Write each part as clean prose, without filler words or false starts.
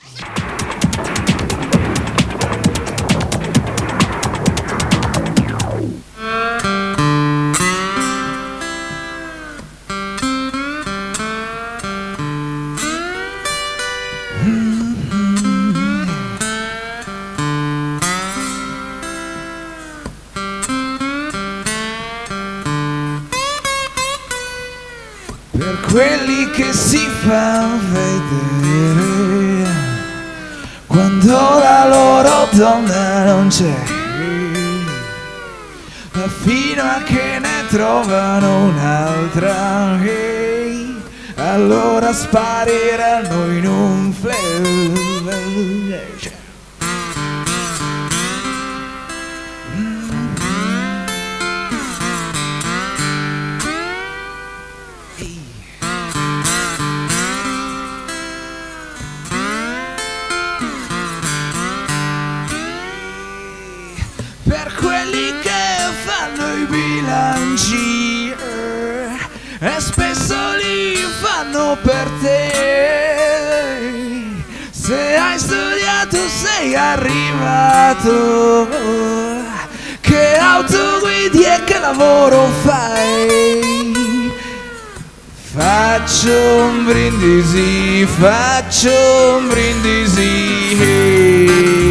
Per quelli che si fanno vedere quando la loro donna non c'è, fino a che ne trovano un'altra, allora spariranno in un flash. Per quelli che fanno i bilanci e spesso li fanno per te. Se hai studiato sei arrivato, che auto guidi e che lavoro fai? Faccio un brindisi, faccio un brindisi,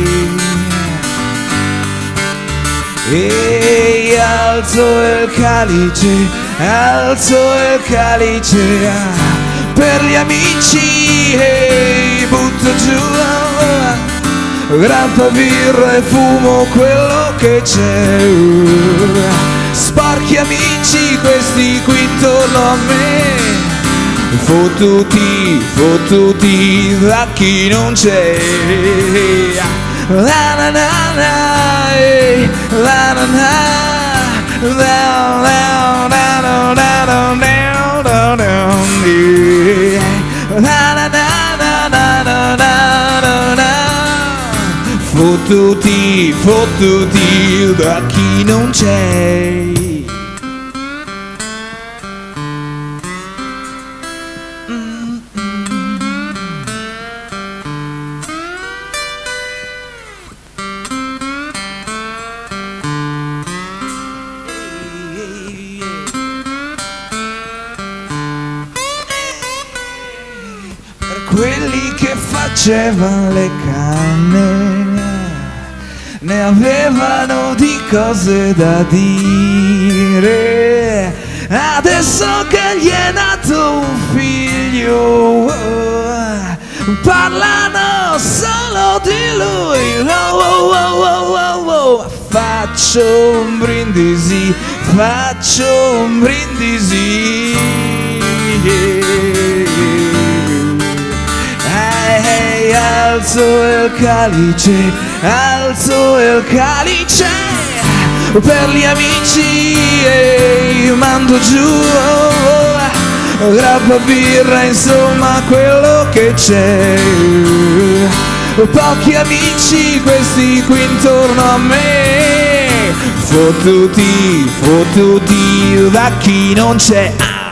e alzo il calice, alzo il calice per gli amici e butto giù grappa, birra e fumo quello che c'è. Sporchi amici questi qui intorno a me, fottuti, fottuti da chi non c'è. La na na na, la na na, la na na na na na na, fottuti, fottuti da chi non c'è. Quelli che facevano le canne ne avevano di cose da dire. Adesso che gli è nato un figlio parlano solo di lui. Oh, oh, oh, oh, oh, oh. Faccio un brindisi, faccio un brindisi, alzo il calice, alzo il calice per gli amici e mando giù grappa, birra, insomma quello che c'è. Pochi amici questi qui intorno a me, fottuti, fottuti da chi non c'è.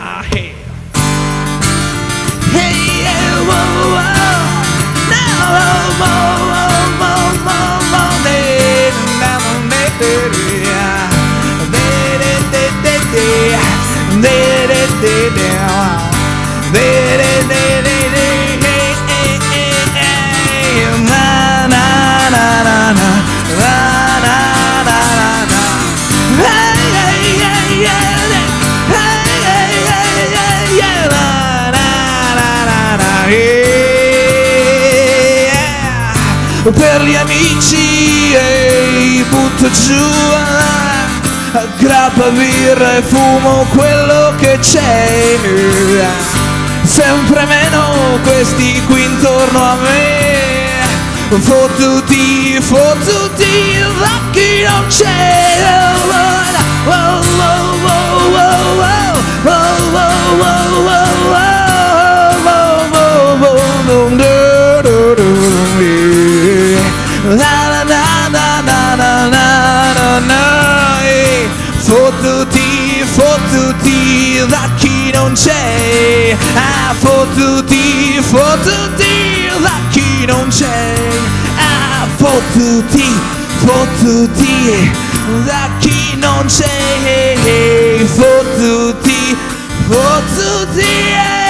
Per gli amici butto giù grappa, birra e fumo quello che c'è. Sempre meno questi qui intorno a me, fottuti, fottuti da chi non c'è. Fottuti, fottuti da non c'è, fottuti, fottuti da chi chi non c'è. Ah, fottuti, fottuti da chi non c'è. Fottuti, fottuti.